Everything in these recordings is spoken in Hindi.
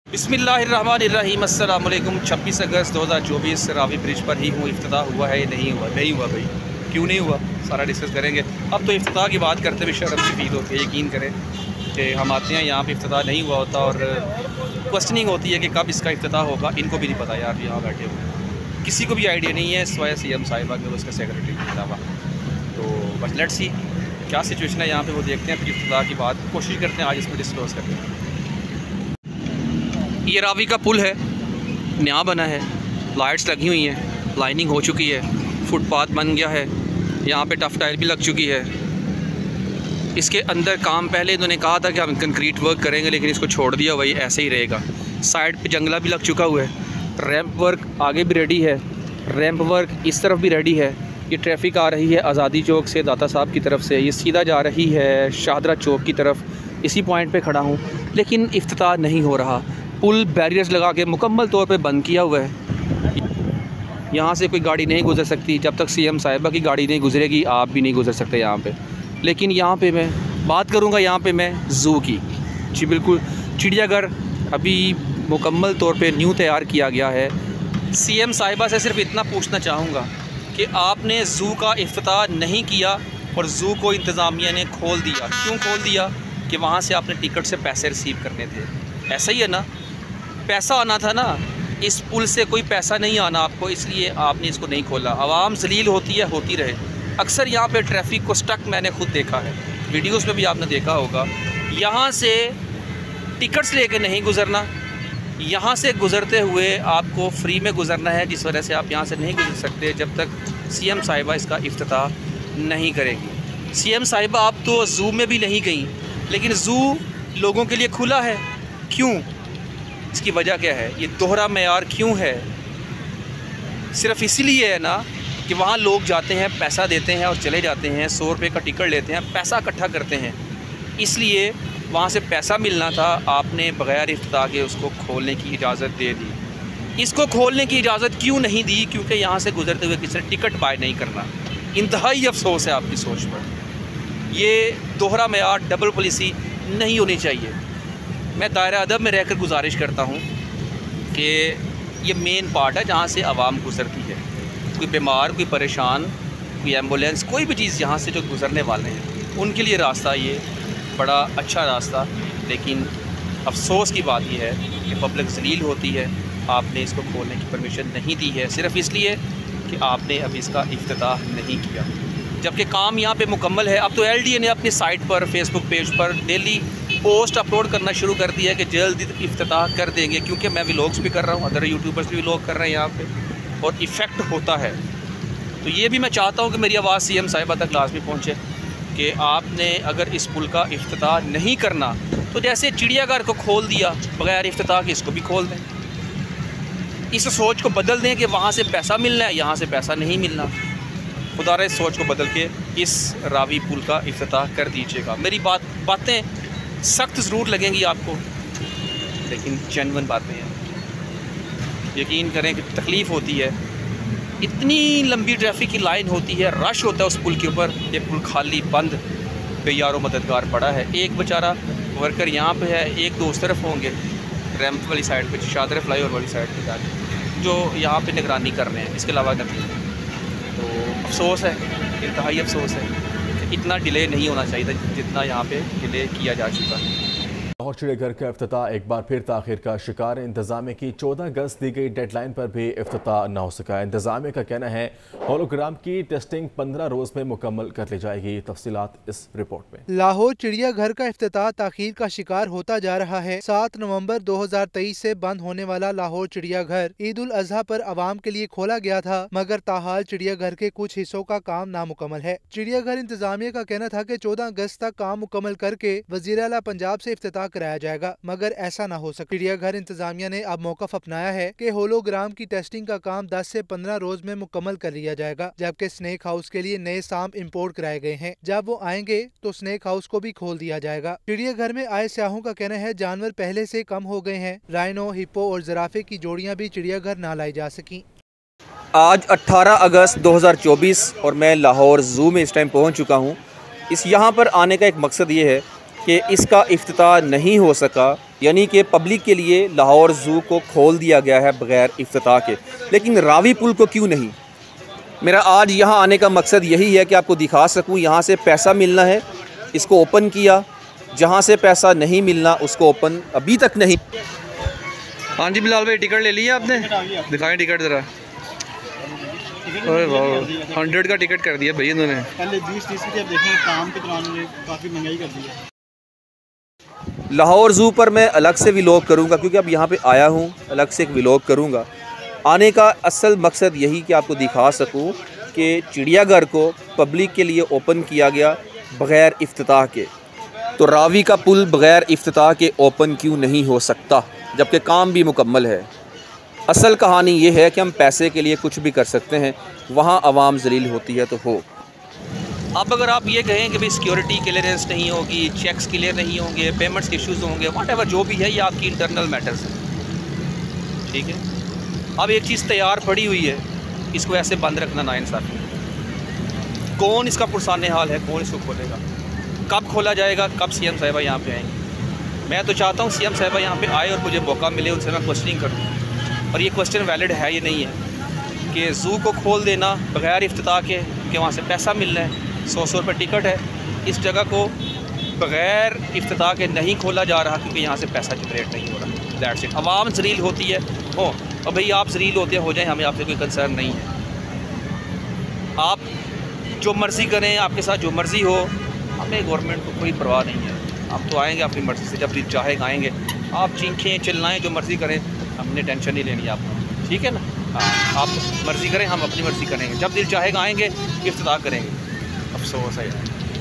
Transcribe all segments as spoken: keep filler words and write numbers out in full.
बिस्मिल्लाहिर्रहमानिर्रहीम अस्सलाम वालेकुम। छब्बीस अगस्त दो हज़ार चौबीस रावी ब्रिज पर ही हूँ। इफ्तिताह हुआ है नहीं हुआ? नहीं हुआ भाई, क्यों नहीं हुआ सारा डिस्कस करेंगे। अब तो इफ्तिताह की बात करते हुए शर्म सी फील होती है। यकीन करें कि हम आते हैं यहाँ पे इफ्तिताह नहीं हुआ होता और क्वेश्चनिंग होती है कि कब इसका इफ्तिताह होगा। इनको भी नहीं पता यार, यहाँ बैठे हुए किसी को भी आइडिया नहीं है सिवाय सी एम साहिबा के, उसका सेक्रेटरी के अलावा। तो बस लेट्स सी क्या सिचुएशन है यहाँ पे, वो देखते हैं। फिर इफ्तिताह की बात कोशिश करते हैं आज इसमें डिस्क्लोज करते हैं। ये रावी का पुल है, नया बना है, लाइट्स लगी हुई हैं, लाइनिंग हो चुकी है, फुटपाथ बन गया है, यहाँ पे टफ टाइल भी लग चुकी है। इसके अंदर काम पहले इन्होंने कहा था कि हम कंक्रीट वर्क करेंगे, लेकिन इसको छोड़ दिया, वही ऐसे ही रहेगा। साइड पे जंगला भी लग चुका हुआ है, रैंप वर्क आगे भी रेडी है, रैंप वर्क इस तरफ भी रेडी है। ये ट्रैफिक आ रही है आज़ादी चौक से दाता साहब की तरफ से, ये सीधा जा रही है शाहदरा चौक की तरफ। इसी पॉइंट पे खड़ा हूँ, लेकिन इफ्तिताह नहीं हो रहा। पुल बैरियर्स लगा के मुकम्मल तौर पे बंद किया हुआ है। यहाँ से कोई गाड़ी नहीं गुजर सकती जब तक सीएम साहिबा की गाड़ी नहीं गुजरेगी, आप भी नहीं गुजर सकते यहाँ पे। लेकिन यहाँ पे मैं बात करूँगा यहाँ पे मैं ज़ू की। जी बिल्कुल, चिड़ियाघर अभी मुकम्मल तौर पे न्यू तैयार किया गया है। सीएम साहिबा से सिर्फ इतना पूछना चाहूँगा कि आपने ज़ू का इफ्तिताह नहीं किया और ज़ू को इंतज़ामिया ने खोल दिया। क्यों खोल दिया? कि वहाँ से आपने टिकट से पैसे रिसीव करने थे। ऐसा ही है ना, पैसा आना था ना, इस पुल से कोई पैसा नहीं आना आपको, इसलिए आपने इसको नहीं खोला। आवाम जलील होती है, होती रहे। अक्सर यहाँ पे ट्रैफिक को स्टक मैंने खुद देखा है, वीडियोस में भी आपने देखा होगा। यहाँ से टिकट्स लेके नहीं गुज़रना, यहाँ से गुज़रते हुए आपको फ्री में गुज़रना है, जिस वजह से आप यहाँ से नहीं गुज़र सकते जब तक सीएम साहिबा इसका इफ्तिताह नहीं करेगी। सीएम साहिबा आप तो ज़ू में भी नहीं गई, लेकिन ज़ू लोगों के लिए खुला है। क्यों? इसकी वजह क्या है? ये दोहरा मेयार क्यों है? सिर्फ इसीलिए है ना कि वहाँ लोग जाते हैं, पैसा देते हैं और चले जाते हैं, सौ रुपये का टिकट लेते हैं, पैसा इकट्ठा करते हैं, इसलिए वहाँ से पैसा मिलना था। आपने बग़ैर इफ्तिताह के उसको खोलने की इजाज़त दे दी। इसको खोलने की इजाज़त क्यों नहीं दी? क्योंकि यहाँ से गुजरते हुए किसी ने टिकट बाय नहीं करना। इंतहाई अफसोस है आपकी सोच पर। ये दोहरा मेयार, डबल पॉलिसी नहीं होनी चाहिए। मैं दायरा अदब में रहकर गुजारिश करता हूँ कि ये मेन पार्ट है जहाँ से आवाम गुज़रती है। कोई बीमार, कोई परेशान, कोई एम्बुलेंस, कोई भी चीज़ यहाँ से जो गुज़रने वाले हैं, उनके लिए रास्ता ये बड़ा अच्छा रास्ता। लेकिन अफसोस की बात यह है कि पब्लिक जलील होती है। आपने इसको खोलने की परमिशन नहीं दी है, सिर्फ़ इसलिए कि आपने अभी इसका इफ्तिताह नहीं किया, जबकि काम यहाँ पे मुकम्मल है। अब तो एल डी ए ने अपनी साइट पर, फेसबुक पेज पर डेली पोस्ट अपलोड करना शुरू कर दिया है कि जल्द इफ्तिताह कर देंगे, क्योंकि मैं व्लॉग्स भी कर रहा हूँ, अदर यूट्यूबर्स भी व्लॉग कर रहे हैं यहाँ पे, और इफ़ेक्ट होता है। तो ये भी मैं चाहता हूँ कि मेरी आवाज़ सीएम साहिबा तक लाजमी पहुँचे कि आपने अगर इस पुल का इफ्तिताह नहीं करना तो जैसे चिड़ियाघर को खोल दिया बग़ैर इफ्तिताह के, इसको भी खोल दें। इस सोच को बदल दें कि वहाँ से पैसा मिलना है, यहाँ से पैसा नहीं मिलना। खुदा इस सोच को बदल के इस रावी पुल का इफ्तिताह कर दीजिएगा। मेरी बात बातें सख्त ज़रूर लगेंगी आपको, लेकिन जेन्युइन बातें हैं। यकीन करें कि तकलीफ़ होती है, इतनी लंबी ट्रैफिक की लाइन होती है, रश होता है उस पुल के ऊपर। ये पुल खाली बंद बेयारो मददगार पड़ा है। एक बेचारा वर्कर यहाँ पे है, एक दो उस तरफ होंगे रैंप वाली साइड पे, शाहदरा फ्लाईओवर वाली साइड पे जाके, जो यहाँ पे निगरानी कर रहे हैं। इसके अलावा नहीं। तो अफसोस है, इंतहाई अफसोस है कि इतना डिले नहीं होना चाहिए था जितना यहाँ पे डिले किया जा चुका है। लाहौर चिड़ियाघर का इफ्तिताह एक बार फिर ताख़ीर का शिकार। इंतजामिया की चौदह अगस्त दी गई डेडलाइन पर भी इफ्तिताह न हो सका। इंतजामिया का कहना है होलोग्राम की टेस्टिंग पंद्रह रोज में मुकम्मल कर ली जाएगी। तफसीलात इस रिपोर्ट में। लाहौर चिड़ियाघर का इफ्तिताह ताख़ीर का शिकार होता जा रहा है। सात नवंबर दो हजार तेईस से बंद होने वाला लाहौर चिड़ियाघर ईद उल अजहा पर आवाम के लिए खोला गया था, मगर ताहाल चिड़ियाघर के कुछ हिस्सों का काम नामुकम्मल है। चिड़ियाघर इंतजामिया का कहना था कि चौदह अगस्त तक काम मुकम्मल करके वज़ीर आला पंजाब से इफ्तिताह कराया जाएगा, मगर ऐसा न हो सका। चिड़ियाघर इंतजामिया ने अब मौक़िफ़ अपनाया है कि होलोग्राम की टेस्टिंग का काम दस से पंद्रह रोज में मुकम्मल कर लिया जाएगा, जबकि स्नेक हाउस के लिए नए सांप इंपोर्ट कराए गए हैं। जब वो आएंगे तो स्नेक हाउस को भी खोल दिया जाएगा। चिड़ियाघर में आए सयाहों का कहना है जानवर पहले से कम हो गए हैं। राइनो, हिप्पो और ज़राफे की जोड़ियां भी चिड़ियाघर न लाई जा सकी। आज अठारह अगस्त दो हज़ार चौबीस और मैं लाहौर ज़ू में इस टाइम पहुंच चुका हूं। इस यहाँ पर आने का एक मकसद ये है कि इसका इफ्तिताह नहीं हो सका यानी कि पब्लिक के लिए लाहौर ज़ू को खोल दिया गया है बग़ैर इफ्तिताह के। लेकिन रावी पुल को क्यों नहीं? मेरा आज यहाँ आने का मकसद यही है कि आपको दिखा सकूँ, यहाँ से पैसा मिलना है, इसको ओपन किया, जहाँ से पैसा नहीं मिलना उसको ओपन अभी तक नहीं। हाँ जी बिलाल भाई, टिकट ले लिया आपने? दिखाएं टिकट ज़रा। अरे वाह, हंड्रेड का टिकट कर दिया भैया इन्होंने। पहले बीस तीस की, अब देखें काम के दौरान काफ़ी महंगाई कर दी है। लाहौर ज़ू पर मैं अलग से व्लॉग करूँगा, क्योंकि अब यहाँ पे आया हूँ, अलग से एक व्लॉग करूँगा। आने का असल मकसद यही कि आपको दिखा सकूँ कि चिड़ियाघर को पब्लिक के लिए ओपन किया गया बग़ैर इफ्तिताह के। तो रावी का पुल बग़ैर इफ्तिताह के ओपन क्यों नहीं हो सकता, जबकि काम भी मुकम्मल है। असल कहानी ये है कि हम पैसे के लिए कुछ भी कर सकते हैं, वहाँ आवाम ज़लील होती है तो हो। अब अगर आप ये कहें कि भाई सिक्योरिटी क्लियरेंस नहीं होगी, चेक्स क्लियर नहीं होंगे, पेमेंट्स के इश्यूज़ होंगे, वट एवर जो भी है, ये आपकी इंटरनल मैटर्स है, ठीक है। अब एक चीज़ तैयार पड़ी हुई है, इसको ऐसे बंद रखना नाइंसाफ़ी। कौन इसका पुरसान हाल है, कौन इसको खोलेगा, कब खोला जाएगा, कब सी एम साहिबा यहाँ पे आएंगे? मैं तो चाहता हूँ सी एम साहिबा यहाँ पे आए और मुझे मौका मिले, उनसे मैं क्वेश्चनिंग करूँ। और ये क्वेश्चन वैलिड है ये नहीं है कि ज़ू को खोल देना बग़ैर इफ्तिताह के, कि वहाँ से पैसा मिलना है, सौ सौ रुपये टिकट है, इस जगह को बग़ैर इफ्तिताह के नहीं खोला जा रहा क्योंकि यहाँ से पैसा जनरेट नहीं हो रहा। That's it. अवाम ज़लील होती है हो, और भाई आप ज़लील होते हो जाए, हमें आपसे कोई कंसर्न नहीं है। आप जो मर्ज़ी करें, आपके साथ जो मर्ज़ी हो, हमें गवर्नमेंट को कोई परवाह नहीं है। आप तो आएँगे अपनी मर्ज़ी से, जब दिल चाहे आएँगे, आप चीखें चिल्लाएँ, जो मर्ज़ी करें, हमने टेंशन नहीं लेनी आपको, ठीक है ना। हाँ, आप मर्ज़ी करें, हम अपनी मर्ज़ी करेंगे, जब दिल चाहेगा आएँगे, इफ्तिताह करेंगे। अफसोस है।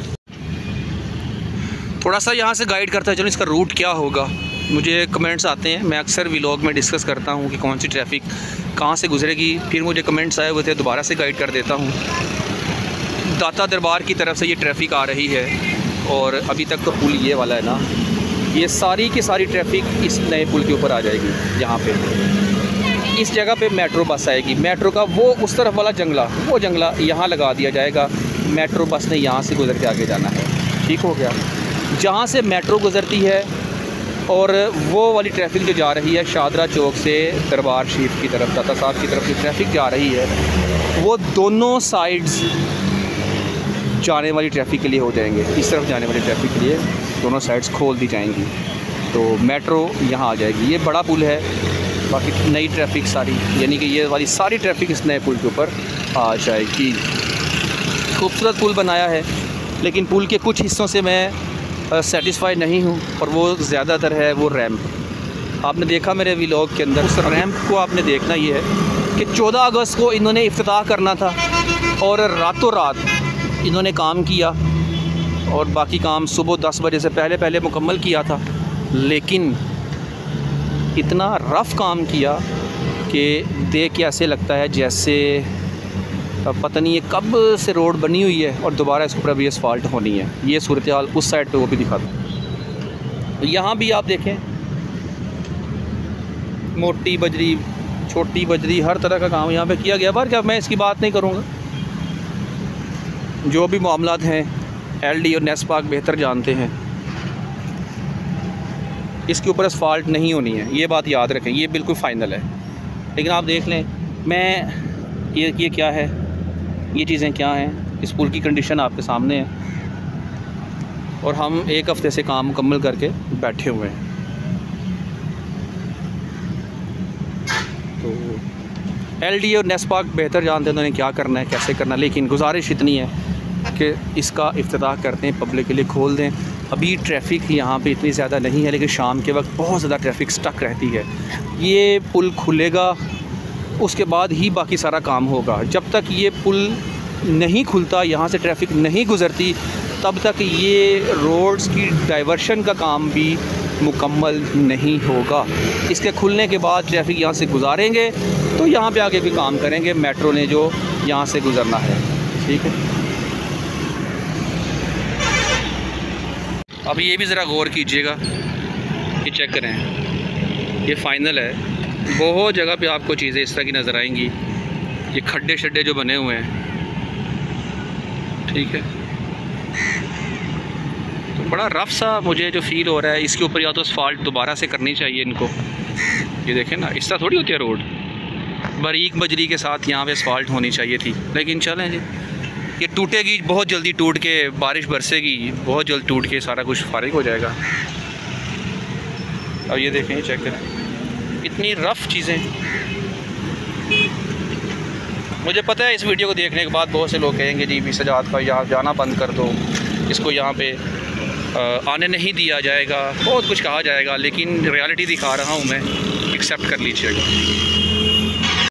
थोड़ा सा यहाँ से गाइड करता है, चलो इसका रूट क्या होगा। मुझे कमेंट्स आते हैं, मैं अक्सर व्लॉग में डिस्कस करता हूँ कि कौन सी ट्रैफिक कहाँ से गुजरेगी, फिर मुझे कमेंट्स आए हुए थे, दोबारा से गाइड कर देता हूँ। दाता दरबार की तरफ से ये ट्रैफिक आ रही है, और अभी तक तो पुल ये वाला है ना, ये सारी की सारी ट्रैफिक इस नए पुल के ऊपर आ जाएगी। यहाँ पे इस जगह पे मेट्रो बस आएगी, मेट्रो का वो उस तरफ वाला जंगला, वो जंगला यहाँ लगा दिया जाएगा, मेट्रो बस ने यहाँ से गुजर के आगे जाना है, ठीक हो गया। जहाँ से मेट्रो गुजरती है और वो वाली ट्रैफिक जो जा रही है शाहदरा चौक से दरबार शरीफ की तरफ, दाता साहब की तरफ जो ट्रैफिक जा रही है, वो दोनों साइड्स जाने वाली ट्रैफिक के लिए हो जाएंगे। इस तरफ जाने वाली ट्रैफिक के लिए दोनों साइड्स खोल दी जाएंगी, तो मेट्रो यहाँ आ जाएगी। ये बड़ा पुल है, बाकी नई ट्रैफिक सारी, यानी कि ये वाली सारी ट्रैफिक इस नए पुल के ऊपर आ जाएगी। खूबसूरत पुल बनाया है, लेकिन पुल के कुछ हिस्सों से मैं सेटिस्फाई नहीं हूँ, और वो ज़्यादातर है वो रैम्प। आपने देखा मेरे व्लॉग के अंदर, उस रैम्प को आपने देखना ये है कि चौदह अगस्त को इन्होंने इफ्तिताह करना था, और रातों रात इन्होंने काम किया, और बाकी काम सुबह दस बजे से पहले पहले मुकम्मल किया था। लेकिन इतना रफ़ काम किया कि देख के ऐसे लगता है जैसे पता नहीं ये कब से रोड बनी हुई है और दोबारा इसके ऊपर अभी असफाल्ट होनी है। ये सूरत हाल उस साइड पे वो भी दिखाता हूँ। यहाँ भी आप देखें, मोटी बजरी, छोटी बजरी, हर तरह का काम यहाँ पे किया गया। पर क्या मैं इसकी बात नहीं करूँगा, जो भी मामलात हैं एलडी और नेस्पाक बेहतर जानते हैं। इसके ऊपर असफाल्ट नहीं होनी है, ये बात याद रखें, ये बिल्कुल फ़ाइनल है। लेकिन आप देख लें, मैं ये ये क्या है, ये चीज़ें क्या हैं, इस पुल की कंडीशन आपके सामने है, और हम एक हफ़्ते से काम मुकम्मल करके बैठे हुए हैं। तो एलडी और नेस्पाक बेहतर जानते हैं उन्होंने क्या करना है, कैसे करना है। लेकिन गुजारिश इतनी है कि इसका इफ्तिताह करते हैं, पब्लिक के लिए खोल दें। अभी ट्रैफिक यहाँ पे इतनी ज़्यादा नहीं है, लेकिन शाम के वक्त बहुत ज़्यादा ट्रैफिक स्टक रहती है। ये पुल खुलेगा, उसके बाद ही बाकी सारा काम होगा। जब तक ये पुल नहीं खुलता, यहाँ से ट्रैफिक नहीं गुज़रती, तब तक ये रोड्स की डाइवर्शन का काम भी मुकम्मल नहीं होगा। इसके खुलने के बाद ट्रैफिक यहाँ से गुजारेंगे तो यहाँ पे आगे भी काम करेंगे, मेट्रो ने जो यहाँ से गुज़रना है, ठीक है। अब ये भी ज़रा गौर कीजिएगा, ये चेक करें, ये फ़ाइनल है। बहुत जगह पे आपको चीज़ें इस तरह की नज़र आएंगी, ये खड्डे शड्डे जो बने हुए हैं, ठीक है। तो बड़ा रफ सा मुझे जो फील हो रहा है। इसके ऊपर या तो असफाल्ट दोबारा से करनी चाहिए इनको। ये देखें ना, इस तरह थोड़ी होती है रोड, बारीक बजरी के साथ यहाँ पे असफाल्ट होनी चाहिए थी। लेकिन चलें जी, ये टूटेगी बहुत जल्दी, टूट के बारिश बरसेगी, बहुत जल्द टूट के सारा कुछ फारिग हो जाएगा। अब ये देखें, चेक करें, इतनी रफ़ चीज़ें। मुझे पता है इस वीडियो को देखने के बाद बहुत से लोग कहेंगे जी भी सजाद का यहाँ जाना बंद कर दो, इसको यहाँ पे आने नहीं दिया जाएगा, बहुत कुछ कहा जाएगा, लेकिन रियलिटी दिखा रहा हूँ मैं, एक्सेप्ट कर लीजिएगा।